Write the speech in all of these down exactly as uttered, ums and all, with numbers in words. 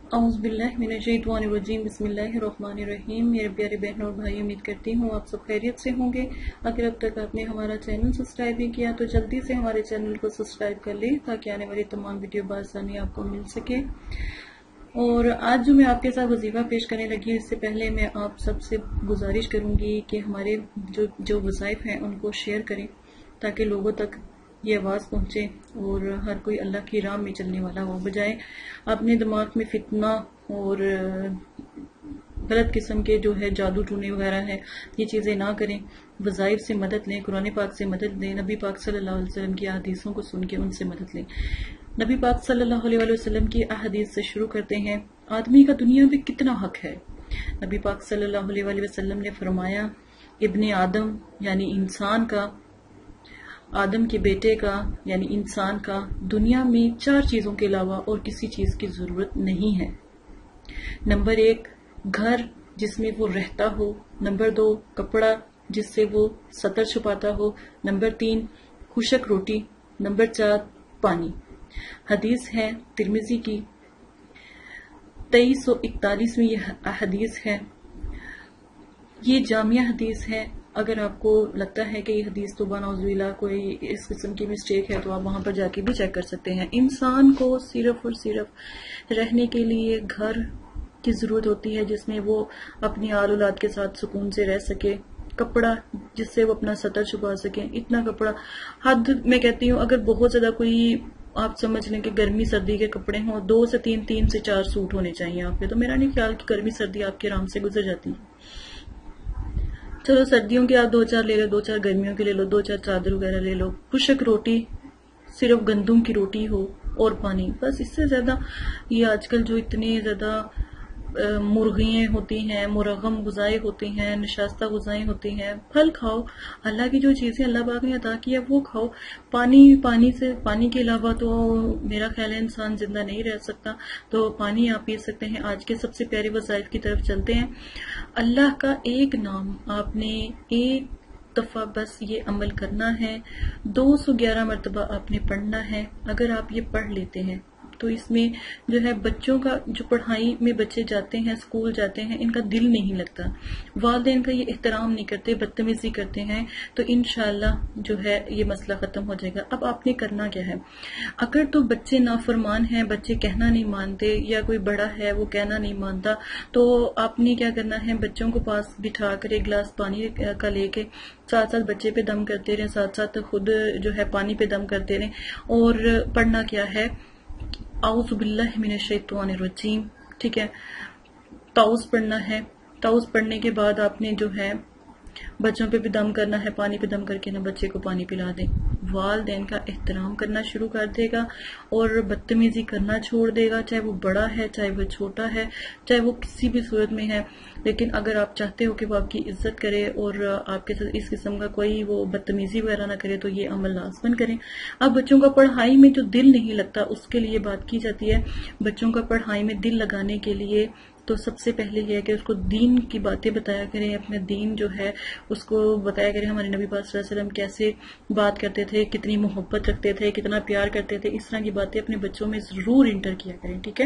اعوذ باللہ من الشیطان الرجیم بسم اللہ الرحمن الرحیم۔ میرے پیارے بہنوں اور بھائی، امید کرتی ہوں آپ سب خیریت سے ہوں گے۔ اگر اب تک آپ نے ہمارا چینل سبسکرائب نہیں کیا تو جلدی سے ہمارے چینل کو سبسکرائب کر لیں تاکہ آنے والی تمام ویڈیو بآسانی آپ کو مل سکے۔ اور آج جو میں آپ کے ساتھ وظیفہ پیش کرنے لگی، اس سے پہلے میں آپ سب سے گزارش کروں گی کہ ہمارے جو جو وظائف ہیں ان کو شیئر کریں تاکہ لوگوں تک یہ آواز پہنچے اور ہر کوئی اللہ کی راہ میں چلنے والا ہو، بجائے اپنے دماغ میں فتنہ اور غلط قسم کے جو ہے جادو ٹونے وغیرہ ہے، یہ چیزیں نہ کریں۔ وظائف سے مدد لیں، قرآن پاک سے مدد لیں، نبی پاک صلی اللہ علیہ وسلم کی احادیثوں کو سن کے ان سے مدد لیں۔ نبی پاک صلی اللہ علیہ وسلم کی احادیث سے شروع کرتے ہیں۔ آدمی کا دنیا میں کتنا حق ہے؟ نبی پاک صلی اللہ علیہ وسلم نے فرمایا، ابن آدم یعنی انسان کا، آدم کے بیٹے کا یعنی انسان کا دنیا میں چار چیزوں کے علاوہ اور کسی چیز کی ضرورت نہیں ہے۔ نمبر ایک، گھر جس میں وہ رہتا ہو۔ نمبر دو، کپڑا جس سے وہ ستر چھپاتا ہو۔ نمبر تین، خشک روٹی۔ نمبر چار، پانی۔ حدیث ہے ترمذی کی تیئیس سو اکتالیس میں یہ حدیث ہے۔ یہ جامعہ حدیث ہے۔ اگر آپ کو لگتا ہے کہ یہ حدیث تو بنعوذ باللہ کوئی اس قسم کی مسٹیک ہے تو آپ وہاں پر جا کے بھی چیک کر سکتے ہیں۔ انسان کو صرف اور صرف رہنے کے لیے گھر کی ضرورت ہوتی ہے جس میں وہ اپنی آل اولاد کے ساتھ سکون سے رہ سکے، کپڑا جس سے وہ اپنا ستر چھپا سکیں۔ اتنا کپڑا حد میں کہتی ہوں، اگر بہت زیادہ کوئی آپ سمجھ لیں کہ گرمی سردی کے کپڑے ہوں، دو سے تین تین سے چار سوٹ ہونے چاہیے آپ کے، تو میرا نہیں خیال کہ گرمی سردی آپ کے آرام سے گزر جاتی ہے۔ چلو سردیوں کے آپ دو چار لے لو، دو چار گرمیوں کے لے لو، دو چار چادر وغیرہ لے لو۔ خشک روٹی، صرف گندم کی روٹی ہو، اور پانی، بس اس سے زیادہ یہ آج کل جو اتنے زیادہ مرغیاں ہوتی ہیں، مرغم غذائیں ہوتی ہیں، نشاستہ غذائیں ہوتی ہیں، پھل کھاؤ، اللہ کی جو چیزیں اللہ پاک نے عطا کی ہے وہ کھاؤ۔ پانی پانی سے پانی کے علاوہ تو میرا خیال ہے انسان زندہ نہیں رہ سکتا، تو پانی آپ پی سکتے ہیں۔ آج کے سب سے پیارے وظائف کی طرف چلتے ہیں۔ اللہ کا ایک نام آپ نے ایک دفعہ بس یہ عمل کرنا ہے، دو سو گیارہ مرتبہ آپ نے پڑھنا ہے۔ اگر آپ یہ پڑھ لیتے ہیں تو اس میں جو ہے بچوں کا جو پڑھائی میں بچے جاتے ہیں، اسکول جاتے ہیں، ان کا دل نہیں لگتا، والدین کا یہ احترام نہیں کرتے، بدتمیزی کرتے ہیں، تو انشاءاللہ جو ہے یہ مسئلہ ختم ہو جائے گا۔ اب آپ نے کرنا کیا ہے؟ اگر تو بچے نافرمان ہیں، بچے کہنا نہیں مانتے، یا کوئی بڑا ہے وہ کہنا نہیں مانتا، تو آپ نے کیا کرنا ہے؟ بچوں کو پاس بٹھا کر ایک گلاس پانی کا لے کے ساتھ ساتھ بچے پہ دم کرتے رہیں، ساتھ ساتھ خود جو ہے پانی پہ دم کرتے رہیں، اور پڑھنا کیا ہے؟ اعوذ باللہ من الشیطان الرجیم، ٹھیک ہے؟ تعوذ پڑھنا ہے۔ تعوذ پڑھنے کے بعد آپ نے جو ہے بچوں پہ بھی دم کرنا ہے، پانی پہ دم کر کے نا بچے کو پانی پلا دیں۔ والدین کا احترام کرنا شروع کر دے گا اور بدتمیزی کرنا چھوڑ دے گا، چاہے وہ بڑا ہے، چاہے وہ چھوٹا ہے، چاہے وہ کسی بھی صورت میں ہے۔ لیکن اگر آپ چاہتے ہو کہ وہ آپ کی عزت کرے اور آپ کے ساتھ اس قسم کا کوئی وہ بدتمیزی وغیرہ نہ کرے، تو یہ عمل لازمن کریں۔ اب بچوں کا پڑھائی میں جو دل نہیں لگتا اس کے لیے بات کی جاتی ہے۔ بچوں کا پڑھائی میں دل لگانے کے لیے تو سب سے پہلے یہ ہے کہ اس کو دین کی باتیں بتایا کریں، اپنے دین جو ہے اس کو بتایا کریں۔ ہمارے نبی پاک صلی اللہ علیہ وسلم کیسے بات کرتے تھے، کتنی محبت رکھتے تھے، کتنا پیار کرتے تھے، اس طرح کی باتیں اپنے بچوں میں ضرور انٹر کیا کریں، ٹھیک ہے؟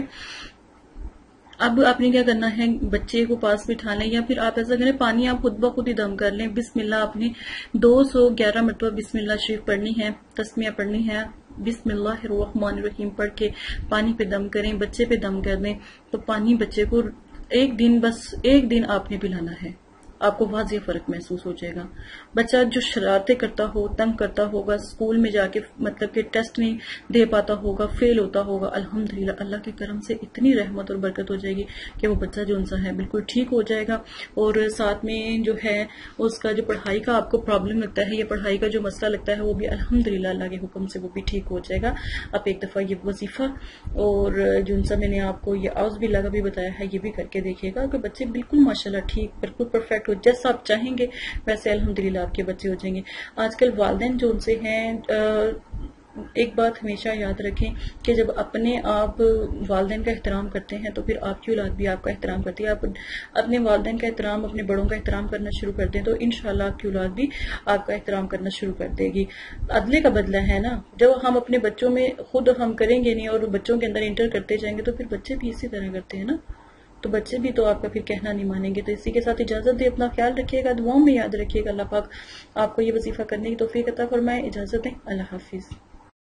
اب آپ نے کیا کرنا ہے؟ بچے کو پاس بٹھا لیں، یا پھر آپ ایسا کریں پانی آپ خود بخود ہی دم کر لیں۔ بسم اللہ آپ نے دو سو گیارہ مرتبہ بسم اللہ شریف پڑھنی ہے، تسمیہ پڑھنی ہے، بسم اللہ الرحمن الرحیم پڑھ کے پانی پہ دم کریں، بچے پہ دم کر دیں، تو پانی بچے کو ایک دن بس ایک دن آپ نے پلانا ہے، آپ کو واضح فرق محسوس ہو جائے گا۔ بچہ جو شرارتیں کرتا ہو، تنگ کرتا ہوگا، اسکول میں جا کے مطلب کہ ٹیسٹ نہیں دے پاتا ہوگا، فیل ہوتا ہوگا، الحمدللہ اللہ کے کرم سے اتنی رحمت اور برکت ہو جائے گی کہ وہ بچہ جو انسا ہے بالکل ٹھیک ہو جائے گا۔ اور ساتھ میں جو ہے اس کا جو پڑھائی کا آپ کو پرابلم لگتا ہے یا پڑھائی کا جو مسئلہ لگتا ہے وہ بھی الحمدللہ اللہ کے حکم سے وہ بھی ٹھیک ہو جائے گا۔ آپ ایک دفعہ یہ وظیفہ اور جو انسا میں نے آپ کو یہ اعوذ باللہ کا بھی بتایا ہے یہ بھی کر کے دیکھیے گا کہ بچے بالکل ماشاءاللہ ٹھیک، بالکل پرفیکٹ، جیسا آپ چاہیں گے ویسے الحمدللہ آپ کے بچے ہو جائیں گے۔ آج کل والدین جو ان سے ہیں ایک بات ہمیشہ یاد رکھیں کہ جب اپنے آپ والدین کا احترام کرتے ہیں تو پھر آپ کی اولاد بھی آپ کا احترام کرتی ہے. آپ اپنے والدین کا احترام، اپنے بڑوں کا احترام کرنا شروع کر دیں تو انشاءاللہ آپ کی اولاد بھی آپ کا احترام کرنا شروع کر دے گی. عدلے کا بدلہ ہے نا، جب ہم اپنے بچوں میں خود ہم کریں گے نہیں اور بچوں کے اندر انٹر کرتے جائیں گے تو پھر بچے بھی اسی طرح کرتے ہیں نا، تو بچے بھی تو آپ کا پھر کہنا نہیں مانیں گے. تو اسی کے ساتھ اجازت دے، اپنا خیال رکھیے گا، دعاؤں میں یاد رکھیے گا. اللہ پاک آپ کو یہ وظیفہ کرنے کی توفیق عطا فرمائے. اجازت دیں، اللہ حافظ.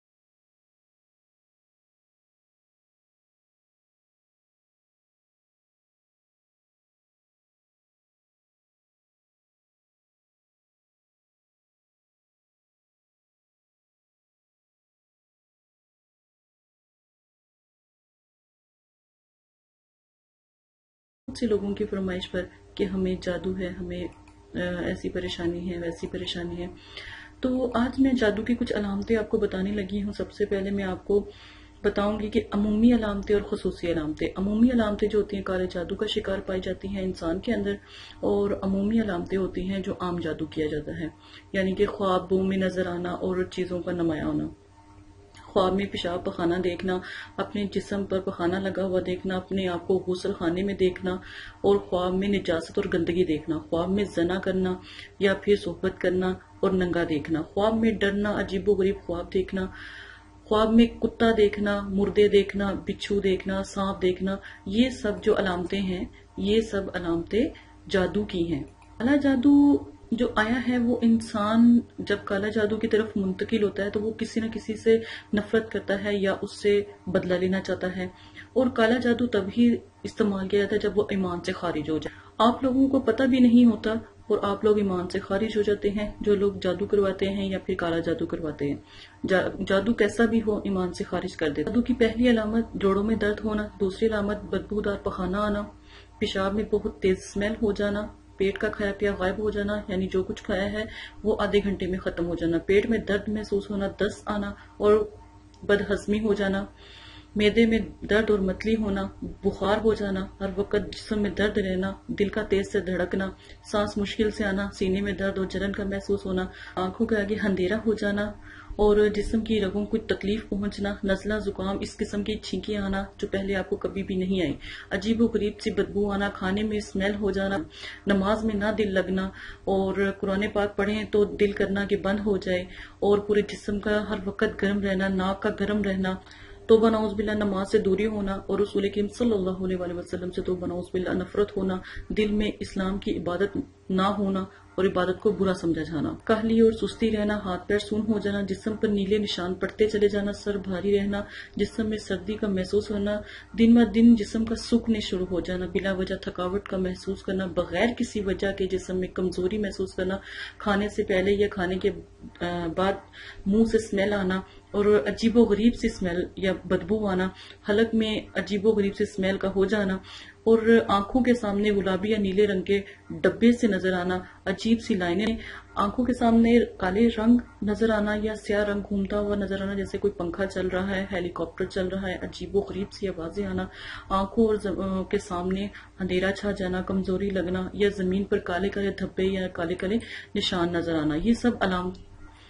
بہت سے لوگوں کی فرمائش پر کہ ہمیں جادو ہے، ہمیں ایسی پریشانی ہے، ویسی پریشانی ہے. تو آج میں جادو کی کچھ علامتیں آپ کو بتانے لگی ہوں. سب سے پہلے میں آپ کو بتاؤں گی کہ عمومی علامتیں اور خصوصی علامتیں. عمومی علامتیں جو ہوتی ہیں کالے جادو کا شکار پائی جاتی ہیں انسان کے اندر، اور عمومی علامتیں ہوتی ہیں جو عام جادو کیا جاتا ہے، یعنی کہ خوابوں میں نظر آنا اور چیزوں کا نمایاں ہونا. خواب میں پیشاب پخانہ دیکھنا، اپنے جسم پر پخانہ لگا ہوا دیکھنا، اپنے آپ کو غسل خانے میں دیکھنا، اور خواب میں نجاست اور گندگی دیکھنا. خواب میں زنا کرنا یا پھر صحبت کرنا اور ننگا دیکھنا. خواب میں ڈرنا، عجیب و غریب خواب دیکھنا. خواب میں کتا دیکھنا، مردے دیکھنا، بچھو دیکھنا، سانپ دیکھنا. یہ سب جو علامتیں ہیں یہ سب علامتیں جادو کی ہیں. کالا جادو جو آیا ہے وہ انسان جب کالا جادو کی طرف منتقل ہوتا ہے تو وہ کسی نہ کسی سے نفرت کرتا ہے یا اس سے بدلہ لینا چاہتا ہے. اور کالا جادو تب ہی استعمال کیا جاتا ہے جب وہ ایمان سے خارج ہو جائے. آپ لوگوں کو پتہ بھی نہیں ہوتا اور آپ لوگ ایمان سے خارج ہو جاتے ہیں، جو لوگ جادو کرواتے ہیں یا پھر کالا جادو کرواتے ہیں. جادو کیسا بھی ہو ایمان سے خارج کر دے. جادو کی پہلی علامت جوڑوں میں درد ہونا، دوسری علامت بدبودار پخانہ آنا، پیشاب میں بہت تیز اسمیل ہو جانا، پیٹ کا کھایا پیا غائب ہو جانا، یعنی جو کچھ کھایا ہے وہ آدھے گھنٹے میں ختم ہو جانا، پیٹ میں درد محسوس ہونا، دست آنا اور بدہضمی ہو جانا، معدے میں درد اور متلی ہونا، بخار ہو جانا، ہر وقت جسم میں درد رہنا، دل کا تیز سے دھڑکنا، سانس مشکل سے آنا، سینے میں درد اور جلن کا محسوس ہونا، آنکھوں کے آگے اندھیرا ہو جانا اور جسم کی رگوں کو تکلیف پہنچنا، نزلہ زکام، اس قسم کی چھینکیں آنا جو پہلے آپ کو کبھی بھی نہیں آئی، عجیب و غریب سی بدبو آنا، کھانے میں اسمیل ہو جانا، نماز میں نہ دل لگنا اور قرآن پاک پڑھیں تو دل کرنا کہ بند ہو جائے، اور پورے جسم کا ہر وقت گرم رہنا، ناک کا گرم رہنا، توبہ نعوذ باللہ نماز سے دوری ہونا اور رسول کریم صلی اللہ علیہ وآلہ وسلم سے توبہ نعوذ باللہ نفرت ہونا، دل میں اسلام کی عبادت نہ ہونا اور عبادت کو برا سمجھا جانا، کاہلی اور سستی رہنا، ہاتھ پیر سون ہو جانا، جسم پر نیلے نشان پڑتے چلے جانا، سر بھاری رہنا، جسم میں سردی کا محسوس ہونا، دن بہ دن جسم کا سوکھنے شروع ہو جانا، بلا وجہ تھکاوٹ کا محسوس کرنا، بغیر کسی وجہ کے جسم میں کمزوری محسوس کرنا، کھانے سے پہلے یا کھانے کے بعد منہ سے اسمیل آنا اور عجیب و غریب سی اسمیل یا بدبو آنا، حلق میں عجیب و غریب سی اسمیل کا ہو جانا اور آنکھوں کے سامنے گلابی یا نیلے رنگ کے ڈبے سے نظر آنا، عجیب سی لائنیں، آنکھوں کے سامنے کالے رنگ نظر آنا یا سیاہ رنگ گھومتا ہوا نظر آنا جیسے کوئی پنکھا چل رہا ہے، ہیلی کاپٹر چل رہا ہے، عجیب و غریب سی آوازیں آنا، آنکھوں اور کے سامنے اندھیرا چھا جانا، کمزوری لگنا یا زمین پر کالے کالے دھبے یا کالے کالے نشان نظر آنا. یہ سب علامت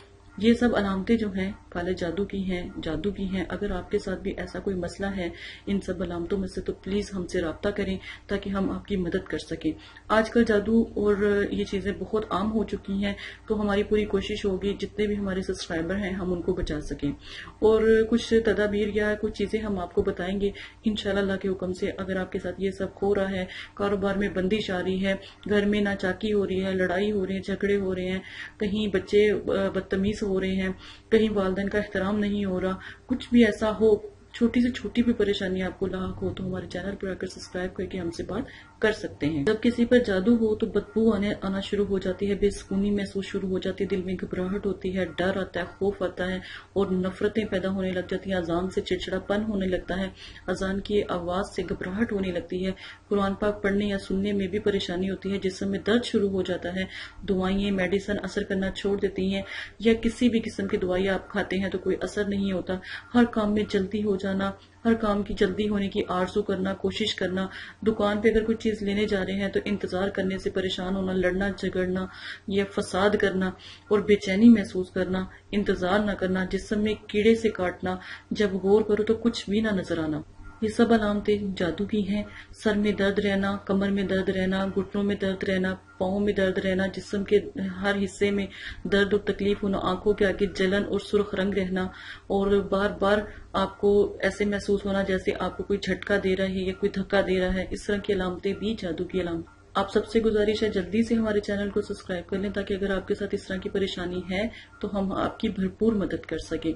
یہ سب علامتیں جو ہیں کالے جادو کی ہیں، جادو کی ہیں. اگر آپ کے ساتھ بھی ایسا کوئی مسئلہ ہے ان سب علامتوں میں سے تو پلیز ہم سے رابطہ کریں تاکہ ہم آپ کی مدد کر سکیں. آج کل جادو اور یہ چیزیں بہت عام ہو چکی ہیں تو ہماری پوری کوشش ہوگی جتنے بھی ہمارے سبسکرائبر ہیں ہم ان کو بچا سکیں اور کچھ تدابیر یا کچھ چیزیں ہم آپ کو بتائیں گے انشاءاللہ اللہ کے حکم سے. اگر آپ کے ساتھ یہ سب ہو رہا ہے، کاروبار میں بندش آ رہی ہے، گھر میں ناچاکی ہو رہی ہے، لڑائی ہو رہی ہے، جھگڑے ہو رہے ہیں، کہیں بچے بدتمیز ہو رہے ہیں، کہیں والدین کا احترام نہیں ہو رہا، کچھ بھی ایسا ہو، چھوٹی سے چھوٹی بھی پریشانی آپ کو لاحق ہو تو ہمارے چینل پر آ کر سبسکرائب کر کے ہم سے بات کر سکتے ہیں. جب کسی پر جادو ہو تو بدبو آنے آنا شروع ہو جاتی ہے، بے سکونی محسوس شروع ہو جاتی ہے، دل میں گھبراہٹ ہوتی ہے، ڈر آتا ہے، خوف آتا ہے اور نفرتیں پیدا ہونے لگ جاتی ہیں، اذان سے چڑچڑا پن ہونے لگتا ہے، اذان کی آواز سے گھبراہٹ ہونے لگتی ہے، قرآن پاک پڑھنے یا سننے میں بھی پریشانی ہوتی ہے، جسم میں درد شروع ہو جاتا ہے، دوائیں میڈیسن اثر کرنا چھوڑ دیتی ہیں یا کسی بھی قسم کی دوائی آپ کھاتے ہیں تو کوئی اثر نہیں ہوتا، ہر کام میں جلدی ہو جانا، ہر کام کی جلدی ہونے کی آرزو کرنا، کوشش کرنا، دکان پہ اگر کوئی چیز لینے جا رہے ہیں تو انتظار کرنے سے پریشان ہونا، لڑنا جھگڑنا یا فساد کرنا اور بے چینی محسوس کرنا، انتظار نہ کرنا، جسم میں کیڑے سے کاٹنا، جب غور کرو تو کچھ بھی نہ نظر آنا، یہ سب علامتیں جادو کی ہیں۔ سر میں درد رہنا، کمر میں درد رہنا، گھٹنوں میں درد رہنا، پاؤں میں درد رہنا، جسم کے ہر حصے میں درد اور تکلیف ہونا، آنکھوں کے آگے جلن اور سرخ رنگ رہنا، اور بار بار آپ کو ایسے محسوس ہونا جیسے آپ کو کوئی جھٹکا دے رہا ہے یا کوئی دھکا دے رہا ہے، اس طرح کی علامتیں بھی جادو کی علامت۔ آپ سب سے گزارش ہے جلدی سے ہمارے چینل کو سبسکرائب کر لیں تاکہ اگر آپ کے ساتھ اس طرح کی پریشانی ہے تو ہم آپ کی بھرپور مدد کر سکیں۔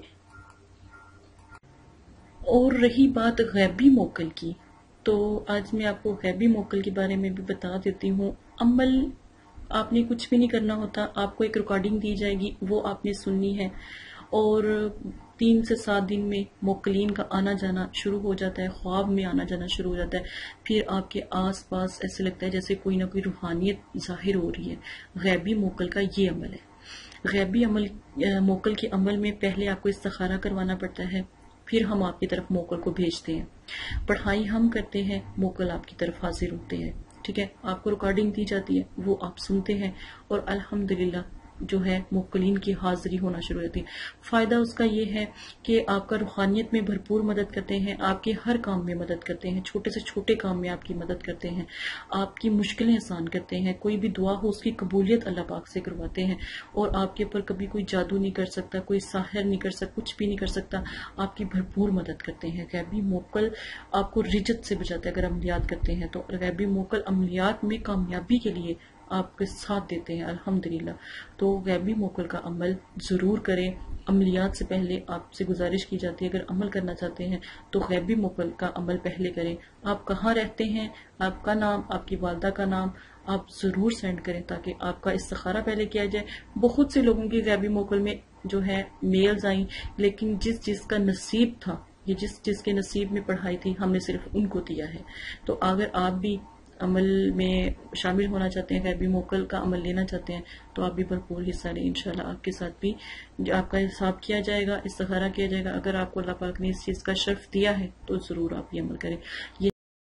اور رہی بات غیبی موکل کی، تو آج میں آپ کو غیبی موکل کے بارے میں بھی بتا دیتی ہوں۔ عمل آپ نے کچھ بھی نہیں کرنا ہوتا، آپ کو ایک ریکارڈنگ دی جائے گی، وہ آپ نے سننی ہے، اور تین سے سات دن میں موکلین کا آنا جانا شروع ہو جاتا ہے، خواب میں آنا جانا شروع ہو جاتا ہے، پھر آپ کے آس پاس ایسے لگتا ہے جیسے کوئی نہ کوئی روحانیت ظاہر ہو رہی ہے۔ غیبی موکل کا یہ عمل ہے۔ غیبی عمل موکل کے عمل میں پہلے آپ کو استخارہ کروانا پڑتا ہے، پھر ہم آپ کی طرف موکل کو بھیجتے ہیں، پڑھائی ہم کرتے ہیں، موکل آپ کی طرف حاضر ہوتے ہیں، ٹھیک ہے، آپ کو ریکارڈنگ دی جاتی ہے، وہ آپ سنتے ہیں، اور الحمدللہ جو ہے موکلین کی حاضری ہونا شروع ہوتی ہے۔ فائدہ اس کا یہ ہے کہ آپ کا روحانیت میں بھرپور مدد کرتے ہیں، آپ کے ہر کام میں مدد کرتے ہیں، چھوٹے سے چھوٹے کام میں آپ کی مدد کرتے ہیں، آپ کی مشکلیں آسان کرتے ہیں، کوئی بھی دعا ہو اس کی قبولیت اللہ پاک سے کرواتے ہیں، اور آپ کے اوپر کبھی کوئی جادو نہیں کر سکتا، کوئی ساحر نہیں کر سکتا، کچھ بھی نہیں کر سکتا، آپ کی بھرپور مدد کرتے ہیں۔ غیبی موکل آپ کو رجت سے بچاتا ہے اگر عملیات کرتے ہیں تو، غیبی موکل عملیات میں کامیابی کے لیے آپ کے ساتھ دیتے ہیں الحمدللہ۔ تو غیبی موکل کا عمل ضرور کریں۔ عملیات سے پہلے آپ سے گزارش کی جاتی ہے اگر عمل کرنا چاہتے ہیں تو غیبی موکل کا عمل پہلے کریں۔ آپ کہاں رہتے ہیں، آپ کا نام، آپ کی والدہ کا نام آپ ضرور سینڈ کریں تاکہ آپ کا استخارہ پہلے کیا جائے۔ بہت سے لوگوں کی غیبی موکل میں جو ہے میلز آئیں، لیکن جس جس کا نصیب تھا، یہ جس جس کے نصیب میں پڑھائی تھی، ہم نے صرف ان کو دیا ہے۔ تو اگر آپ بھی عمل میں شامل ہونا چاہتے ہیں، غیبی موکل کا عمل لینا چاہتے ہیں تو آپ بھی بھرپور حصہ لیں، انشاءاللہ آپ کے ساتھ بھی آپ کا حساب کیا جائے گا، استخارہ کیا جائے گا۔ اگر آپ کو اللہ پاک نے اس چیز کا شرف دیا ہے تو ضرور آپ یہ عمل کریں۔ یہ